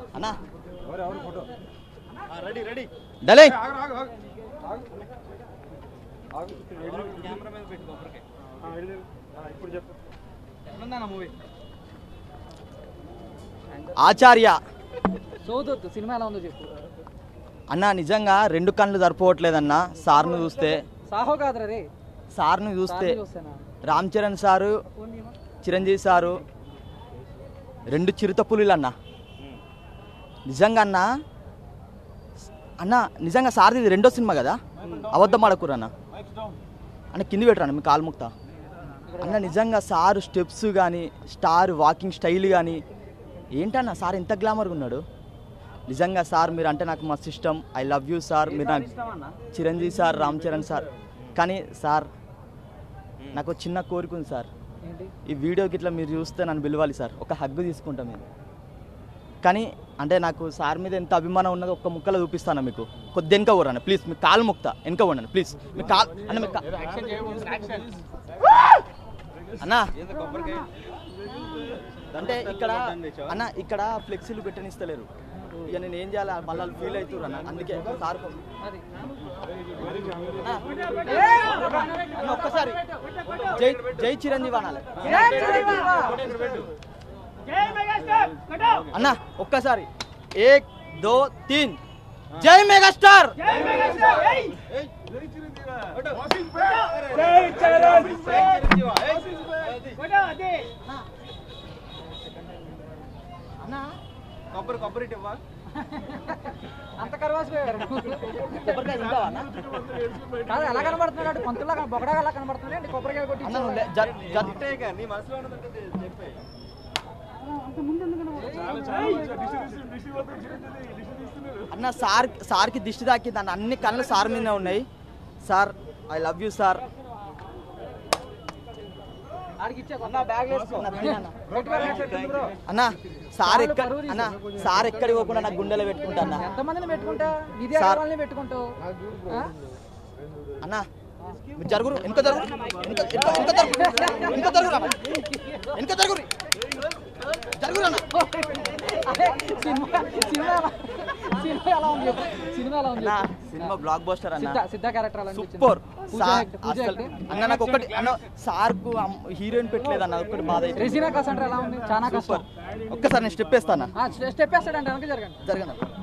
అన్నా రెడీ డలే ఆచార్య సినిమా ఎలా ఉందో చెప్పు అన్నా. నిజంగా 2 కళ్ళు సరిపోవట్లేదన్నా సార్ను చూస్తే. సాహో కాదురా రే, సార్ను చూస్తే రామ్ చరణ్ సారు, చిరంజీవి సారు 2 చిరుత పులులు అన్న. నిజంగా అన్న నిజంగా సార్ది ఇది 2వ సినిమా కదా, అబద్ధం ఆడకూరు అన్న. కింది పెట్టరాన్న మీ కాలు ముక్త అన్న. నిజంగా సారు స్టెప్స్ కానీ స్టార్ వాకింగ్ స్టైల్ కానీ ఏంటన్న సార్ ఎంత గ్లామర్గా ఉన్నాడు. నిజంగా సార్ మీరు అంటే నాకు మస్తు ఇష్టం. I love you sir. మీరు నాకు చిరంజీవి సార్, రామ్ చరణ్ సార్. కానీ సార్ నాకు చిన్న కోరిక ఉంది సార్, ఈ వీడియోకి ఇట్లా మీరు చూస్తే నన్ను పిలవాలి సార్, ఒక హగ్గు తీసుకుంటాం మీరు. కానీ అంటే నాకు సార్ మీద ఎంత అభిమానం ఉన్నదో ఒక్క ముక్కలో చూపిస్తాను మీకు. కొద్ది వెనక ఊరన్న ప్లీజ్, మీ కాలు ముక్త వెనక ఉండండి ప్లీజ్. మీ కాలు అన్న మీ అన్నా అంటే ఇక్కడ అన్న ఇక్కడ ఫ్లెక్సీలు పెట్టనిస్తలేరు. ఇక నేను ఏం చేయాలి, మళ్ళీ ఫీల్ అవుతారు అన్న. అందుకే సార్ ఒక్కసారి జై జై చిరంజీవి అనాలి అన్న. ఒక్కసారి 1 2 3 జై మెగాస్టార్. కొబ్బరి అంత కర్వాసి ఎలా కనబడుతున్నాడు, కొంతలా బొగడా ఎలా కనబడుతున్నాడు. కొబ్బరికాయ కొట్టి అన్న సార్కి దిష్టి తాకింది అన్న. అన్ని కళ్ళు సార్ మీదనే ఉన్నాయి. Sir I love you sir. అన్న సార్ అన్న సార్ ఎక్కడికి పోకుండా నాకు గుండెలో పెట్టుకుంటా అన్న. ఎంతమందిని పెట్టుకుంటా పెట్టుకుంటావు అన్న. మీరు జరుగురు ఎంత జరుగురు సినిమా బ్లాక్ బస్టర్ అన్న. సిద్ధ క్యారెక్టర్ సూపర్ అన్న. నాకు ఒకటి అన్న, సార్ కు హీరోయిన్ పెట్టలేదు అన్న, ఒకటి బాధ. రెజీనా కాసండ్రా ఎలా ఉంది, చాలా సూపర్. ఒక్కసారి నేను స్టెప్ వేస్తాను. స్టెప్ వేస్తాడంటే జరగండి.